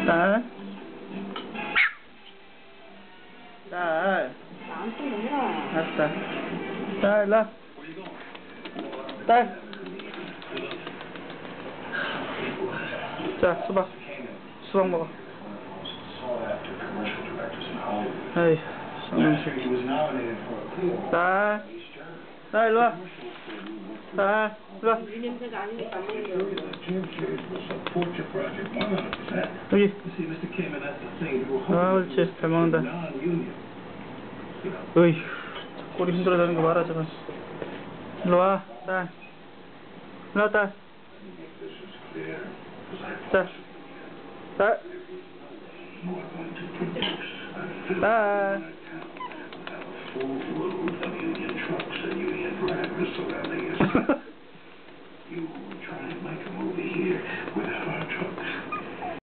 딸. 딸. 나한테 해라. 알았어. 딸, 일로 와. 딸. 자, 수박. 수박 먹어. 에이, 쌍놈 새끼. 딸. 딸, 일로 와. 딸, 일로 와. 이 냄새가 아니니까 안 먹는 여기. 아, 그렇지. 잘 먹는다. 어이, 꼬리 힘들어하는 거 봐라, 저건. 일로 와, 딸. 일로 와, 딸. 자, 딸. 딸.